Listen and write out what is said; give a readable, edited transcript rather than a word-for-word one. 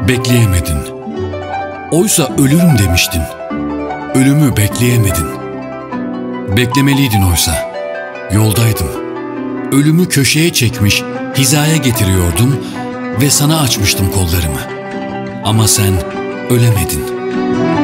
Bekleyemedin. Oysa ölürüm demiştin. Ölümü bekleyemedin. Beklemeliydin oysa. Yoldaydım. Ölümü köşeye çekmiş, hizaya getiriyordum ve sana açmıştım kollarımı. Ama sen ölemedin.